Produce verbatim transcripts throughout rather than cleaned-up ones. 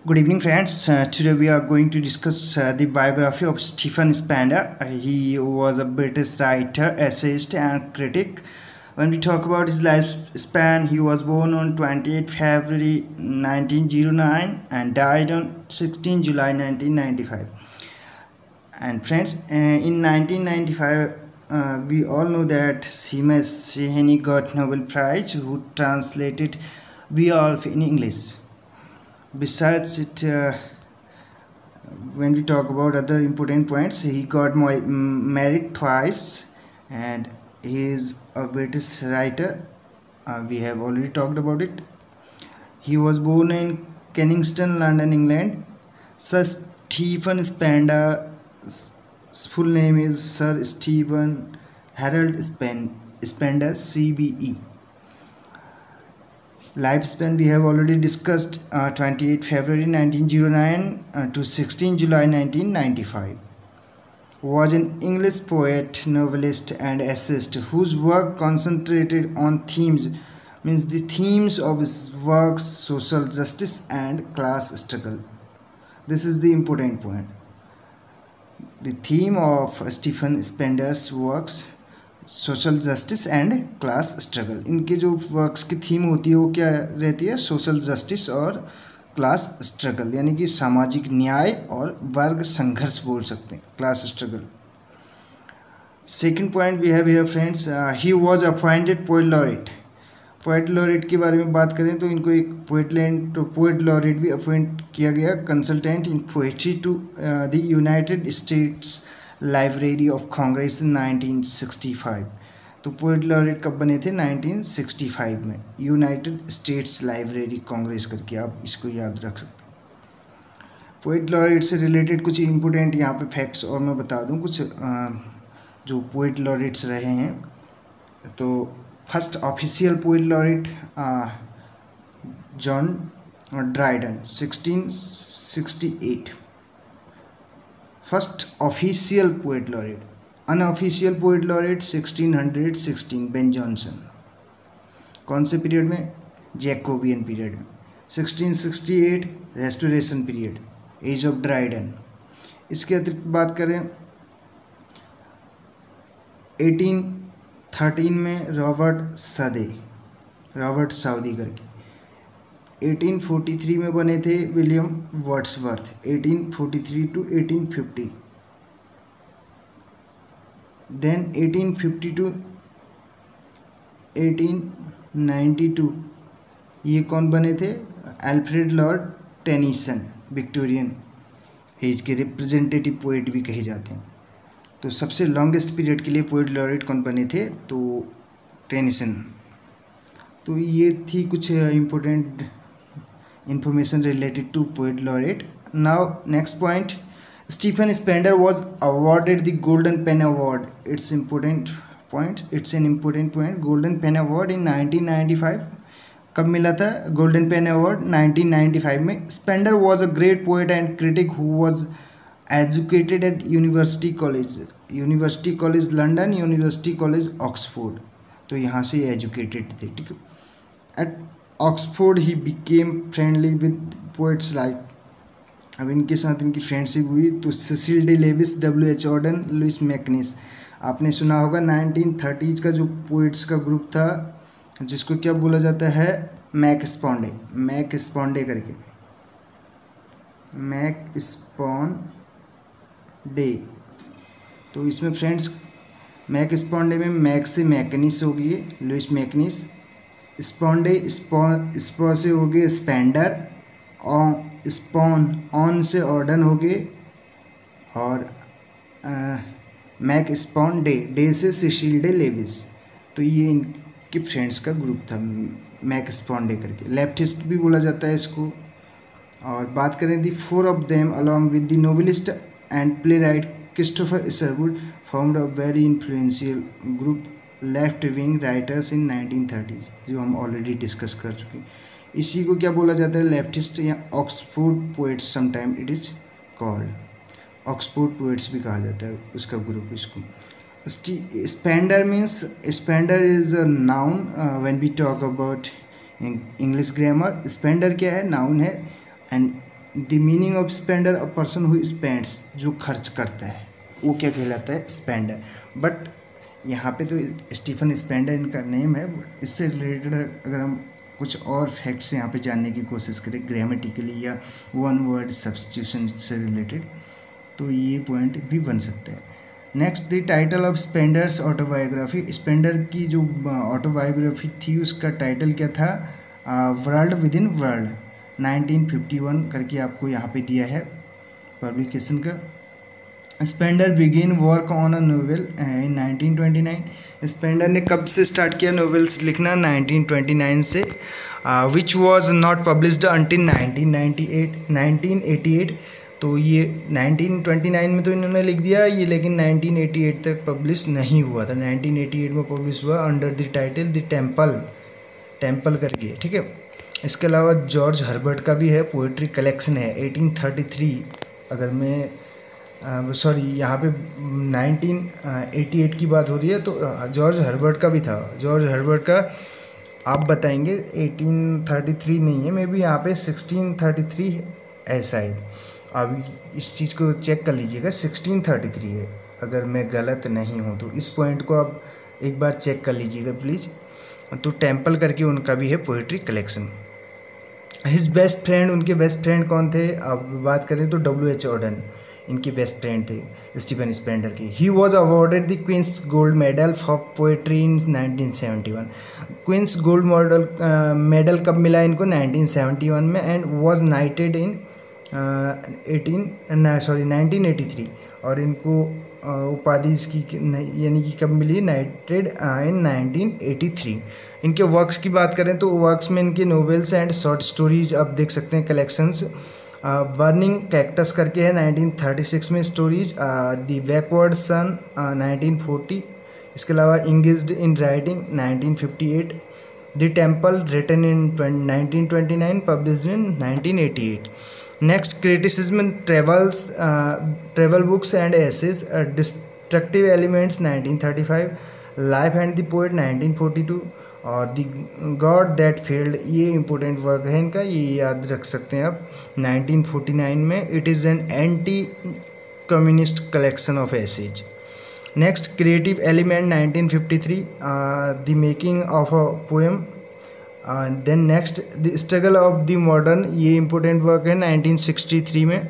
Good evening, friends. Uh, today we are going to discuss uh, the biography of Stephen Spender. Uh, he was a British writer, essayist, and critic. When we talk about his lifespan, he was born on twenty-eighth February nineteen oh nine and died on sixteenth July nineteen ninety-five. And friends, uh, in nineteen ninety-five, uh, we all know that Seamus Heaney got Nobel Prize, who translated Beowulf in English. Besides it, uh, when we talk about other important points, he got married twice, and he is a British writer. Uh, we have already talked about it. He was born in Kensington, London, England. Sir Stephen Spender's full name is Sir Stephen Harold Spender, C B E. Lifespan we have already discussed, uh, twenty-eighth February nineteen oh nine uh, to sixteenth July nineteen ninety-five. Was an English poet, novelist and essayist whose work concentrated on themes, means the themes of his works, social justice and class struggle. This is the important point. The theme of Stephen Spender's works, social justice and class struggle. इनके जो works की theme होती है वो क्या रहती है? Social justice और क्लास स्ट्रगल, यानी कि सामाजिक न्याय और वर्ग संघर्ष बोल सकते हैं, class struggle. Second point we have here friends, he was appointed poet laureate. Poet laureate के बारे में बात करें तो इनको एक पोएट लैंड तो पोएट लॉरेट भी अपॉइंट किया गया, consultant in poetry to the United States library of congress in nineteen sixty five. तो पोएट लॉरेट कब बने थे? नाइनटीन सिक्सटी फाइव में, यूनाइटेड स्टेट्स लाइब्रेरी कांग्रेस करके आप इसको याद रख सकते हैं. पोएट लॉरेट से रिलेटेड कुछ इंपॉर्टेंट यहाँ पे फैक्ट्स और मैं बता दूँ कुछ जो पोएट लॉरेट्स रहे हैं. तो first official poet laureate John Dryden sixteen sixty eight, first official poet laureate. Unofficial poet laureate sixteen sixteen Ben Jonson. कौन से पीरियड में? जैकोबियन पीरियड में. Sixteen sixty eight restoration period, age of Dryden. इसके अतिरिक्त बात करें eighteen thirteen में Robert Southey, Robert Southey करके. एटीन फोर्टी थ्री में बने थे William Wordsworth, eighteen forty three to eighteen fifty. Then eighteen fifty two eighteen ninety two ये कौन बने थे? Alfred Lord Tennyson, Victorian age के रिप्रेजेंटेटिव पोएट भी कहे जाते हैं. तो सबसे लॉन्गेस्ट पीरियड के लिए पोएट लॉरेट कौन बने थे? तो टेनिसन. तो ये थी कुछ important information related to poet laureate. Now next point, Stephen Spender was awarded the Golden Pen Award. It's important point. It's an important point. Golden Pen Award in nineteen ninety-five. कब मिला था Golden Pen Award? nineteen ninety-five में. Spender was a great poet and critic who was educated at University College, University College London, University College Oxford. तो यहाँ से educated थे, ठीक है. At Oxford he became friendly with poets like, अब इनके साथ इनकी फ्रेंडशिप हुई तो Cecil Day Lewis, W H Auden, Louis MacNeice. आपने सुना होगा नाइनटीन थर्टीज़ का जो पोइट्स का ग्रुप था जिसको क्या बोला जाता है? मैक स्पॉन्डे, मैक स्पॉन्डे करके, मैक स्पॉन्डे. तो इसमें फ्रेंड्स मैक स्पॉन्डे में मैक से मैकनिस हो गई, लुइस मैकनिस. स्पॉन्डे स्पॉ से हो गए स्पेंडर, और स्पॉन ऑन से ऑर्डन हो गए, और मैक स्पॉन डे, डे से सेसिल डे लेविस. तो ये इनके फ्रेंड्स का ग्रुप था, मैक स्पॉन डे करके. लेफ्टिस्ट भी बोला जाता है इसको. और बात करें the four of them along with the novelist and playwright Christopher Isherwood formed a very influential group left wing writers in nineteen thirties, जो हम ऑलरेडी डिस्कस कर चुके हैं. इसी को क्या बोला जाता है? लेफ्टिस्ट या Oxford poets, sometime it is called Oxford poets भी कहा जाता है उसका ग्रुप इसको. Spender means, Spender is a noun when we talk about English grammar. Spender क्या है? नाउन है. And the meaning of Spender, a person who spends, जो खर्च करता है वो क्या कहलाता है? स्पेंडर। बट यहाँ पे तो स्टीफन स्पेंडर इनका नेम है। इससे रिलेटेड अगर हम कुछ और फैक्ट्स यहाँ पे जानने की कोशिश करें ग्रामेटिकली या वन वर्ड सब्स्टिट्यूशन से रिलेटेड, तो ये पॉइंट भी बन सकता है। Next, the title of Spender's autobiography. Spender की जो ऑटोबायोग्राफी थी उसका टाइटल क्या था? World within world, nineteen fifty one करके आपको यहाँ पे दिया है पब्लिकेशन का। Spender begin work on a novel in nineteen twenty nine. Spender ने कब से स्टार्ट किया नोवेल्स लिखना? नाइनटीन ट्वेंटी नाइन से, which was not published until nineteen ninety eight nineteen eighty eight. तो ये नाइनटीन ट्वेंटी नाइन में तो इन्होंने लिख दिया ये, लेकिन नाइनटीन एटी एट तक पब्लिश नहीं हुआ था। नाइनटीन एटी एट में पब्लिश हुआ under the title the temple, temple करके, ठीक है। इसके अलावा जॉर्ज हर्बर्ट का भी है, पोइट्री कलेक्शन है एटीन थर्टी थ्री। अगर मैं सॉरी uh, यहाँ पे नाइनटीन एटी एट की बात हो रही है, तो जॉर्ज हर्बर्ट का भी था। जॉर्ज हर्बर्ट का आप बताएंगे एटीन थर्टी थ्री नहीं है, मे बी यहाँ पे सिक्सटीन थर्टी थ्री ऐसा है। अब इस चीज़ को चेक कर लीजिएगा, सिक्सटीन थर्टी थ्री है अगर मैं गलत नहीं हूँ तो। इस पॉइंट को आप एक बार चेक कर लीजिएगा प्लीज़। तो टेम्पल करके उनका भी है poetry collection. His best friend, उनके बेस्ट फ्रेंड कौन थे? अब बात करें तो डब्ल्यू एच ऑर्डन इनके बेस्ट फ्रेंड थे स्टीफन स्पेंडर की। He was awarded the queen's gold medal for poetry in nineteen seventy one. Queen's gold model medal कब मिला इनको? नाइनटीन सेवेंटी वन में। And was knighted in eighteen sorry nineteen eighty three. और इनको उपाधि इसकी यानी कि कब मिली? नाइटेड इन नाइनटीन एटी थ्री। इनके वर्क्स की बात करें तो वर्क्स में इनके नोवेल्स एंड शॉर्ट स्टोरीज आप देख सकते हैं कलेक्शंस। बर्निंग कैक्टस करके है नाइनटीन थर्टी सिक्स में stories. The backward son nineteen forty. इसके अलावा engaged in writing nineteen fifty eight. The temple written in nineteen twenty nine, published in nineteen eighty eight. Next, criticism travels travel books and essays, destructive elements nineteen thirty five. Life and the poet nineteen forty two. और the god that failed, ये important work है इनका, ये याद रख सकते हैं आप, नाइनटीन फोर्टी नाइन में। It is an anti communist collection of essays. Next, creative element nineteen fifty three, the making of a poem. Then next, the struggle of the modern, ये इंपॉर्टेंट वर्क है nineteen sixty three में।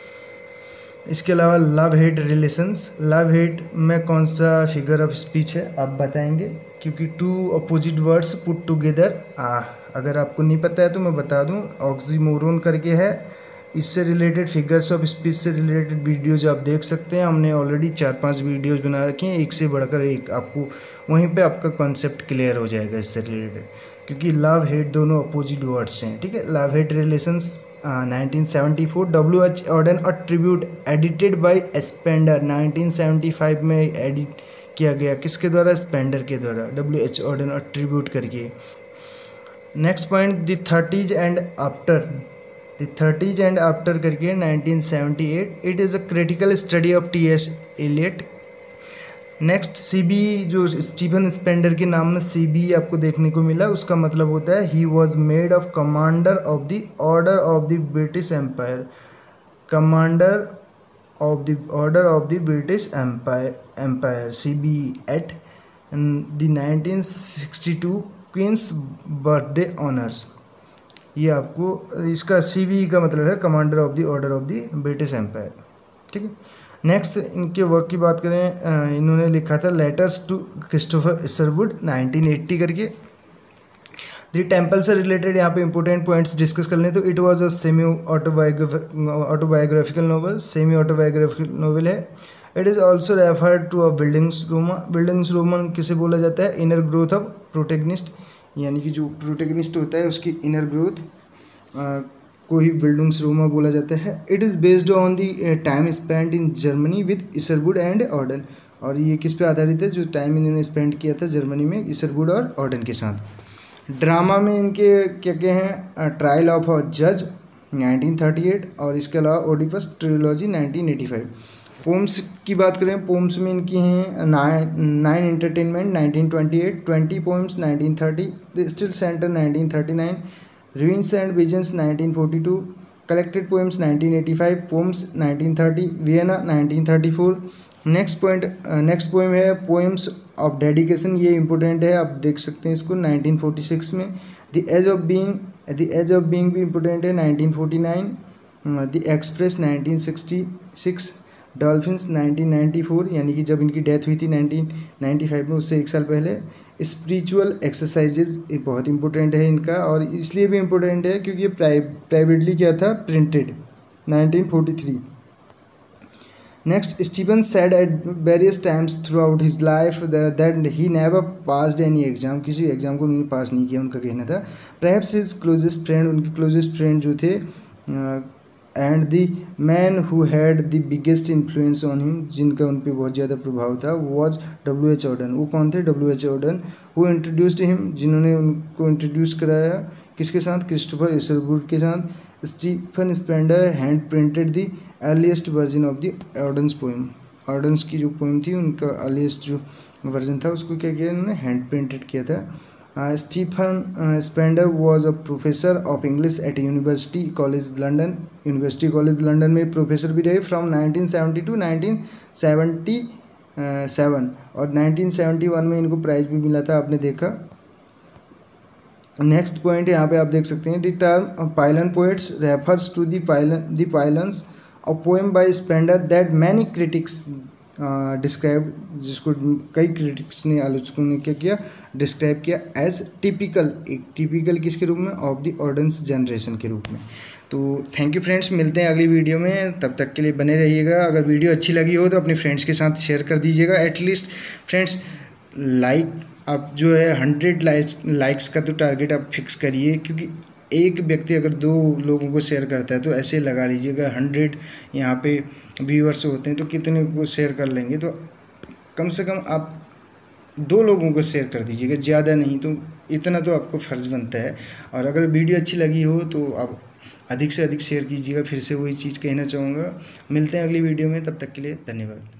इसके अलावा love hate relations, love hate में कौन सा figure of speech है आप बताएंगे? क्योंकि two opposite words put together, अगर आपको नहीं पता है तो मैं बता दूं, ऑक्सीमोरोन करके है। इससे रिलेटेड फिगर्स ऑफ स्पीच से रिलेटेड वीडियोज आप देख सकते हैं। हमने ऑलरेडी चार पांच वीडियोज बना रखी हैं, एक से बढ़कर एक, आपको वहीं पे आपका कॉन्सेप्ट क्लियर हो जाएगा इससे रिलेटेड, क्योंकि लव हेट दोनों अपोजिट वर्ड्स हैं, ठीक है। Love hate relations nineteen seventy four. W H Auden a tribute edited by Spender, nineteen seventy five में एडिट किया गया, किसके द्वारा? स्पेंडर के द्वारा, W H Auden a tribute करके। Next point, the thirties and after, the thirties and after करके nineteen seventy eight. It is a critical study of T S Eliot. Next, C B, जो Stephen Spender के नाम में C B आपको देखने को मिला, उसका मतलब होता है he was made of commander of the order of the British empire, commander of the order of the British Empire Empire C B E at the nineteen sixty two Queen's Birthday Honors। ये आपको इसका C B E का मतलब है commander of the order of the British Empire, ठीक है। Next, इनके work की बात करें, इन्होंने लिखा था letters to Christopher Isherwood nineteen eighty करके। द टेम्पल से रिलेटेड यहाँ पे इंपॉर्टेंट पॉइंट्स डिस्कस कर लें तो it was a semi autobiographical novel, semi autobiographical novel है। It is also referred to a bildungsroman. Bildungsroman किसे बोला जाता है? इनर ग्रोथ ऑफ प्रोटेगनिस्ट, यानी कि जो प्रोटेगनिस्ट होता है उसकी इनर ग्रोथ को ही बिल्डिंग्स रूमा बोला जाता है। It is based on the time spend in Germany with Isherwood and Auden. और ये किस पे आधारित है? जो टाइम इन्होंने स्पेंड किया था जर्मनी में इसरवुड और ऑर्डन के साथ। ड्रामा में इनके क्या क्या हैं? ट्रायल ऑफ अ जज नाइनटीन थर्टी एट, और इसके अलावा Oedipus trilogy nineteen eighty five. Poems की बात करें, पोम्स में इनकी हैं nine nine entertainment nineteen twenty eight, twenty poems nineteen thirty, the still centre nineteen thirty nine, ruins and visions nineteen forty two, collected poems nineteen eighty five, poems nineteen thirty, Vienna nineteen thirty four. Next point next poem है poems of dedication, ये important है, आप देख सकते हैं इसको nineteen forty six में। The age of being the age of being भी इंपॉर्टेंट है nineteen forty nine. The express nineteen sixty six, dolphins nineteen ninety four, यानी कि जब इनकी डेथ हुई थी नाइनटीन नाइंटी फाइव में, उससे एक साल पहले। स्पिरिचुअल एक्सरसाइजेज ये बहुत इंपॉर्टेंट है इनका, और इसलिए भी इम्पोर्टेंट है क्योंकि ये प्राइवेटली क्या था, printed nineteen forty three. Next, Steven said at various times throughout his life that he never passed any exam, किसी एग्जाम को उन्होंने पास नहीं किया, उनका कहना था। परहैप्स हिज क्लोजेस्ट फ्रेंड, उनके क्लोजेस्ट फ्रेंड जो थे and the man who had the biggest influence on him, जिनका उन पर बहुत ज़्यादा प्रभाव था, वॉज डब्ल्यू एच ऑर्डन। वो कौन थे? W H Auden. Who introduced him, जिन्होंने उनको इंट्रोड्यूस कराया किसके साथ? क्रिस्टोफर इसरवुड के साथ। Stephen Spender hand printed the earliest version of the Auden's poem, Auden's की जो पोएम थी उनका अर्लीस्ट जो वर्जन था उसको क्या किया इन्होंने? हैंड प्रिंटेड किया था। Stephen Spender was a professor of English at University College London, University College London में प्रोफेसर भी रहे from nineteen seventy two nineteen seventy seven, और नाइनटीन सेवेंटी वन में इनको प्राइज भी मिला था, आपने देखा। नेक्स्ट पॉइंट यहाँ पे आप देख सकते हैं, the term pylon poets refers to the pylon the pylons, a poem by Spender that many critics describe, जिसको कई क्रिटिक्स ने, आलोचकों ने क्या किया? डिस्क्राइब किया एज टिपिकल, एक टिपिकल किसके रूप में? ऑफ द ऑर्डन्स जनरेशन के रूप में। तो थैंक यू फ्रेंड्स, मिलते हैं अगली वीडियो में, तब तक के लिए बने रहिएगा। अगर वीडियो अच्छी लगी हो तो अपने फ्रेंड्स के साथ शेयर कर दीजिएगा। एटलीस्ट फ्रेंड्स लाइक आप जो है हंड्रेड लाइक्स लाइक्स का तो टारगेट आप फिक्स करिए, क्योंकि एक व्यक्ति अगर दो लोगों को शेयर करता है तो ऐसे लगा लीजिएगा हंड्रेड यहाँ पे व्यूअर्स होते हैं तो कितने को शेयर कर लेंगे, तो कम से कम आप दो लोगों को शेयर कर दीजिएगा, ज़्यादा नहीं, तो इतना तो आपको फ़र्ज़ बनता है। और अगर वीडियो अच्छी लगी हो तो आप अधिक से अधिक शेयर कीजिएगा। फिर से वही चीज़ कहना चाहूँगा। मिलते हैं अगली वीडियो में, तब तक के लिए धन्यवाद।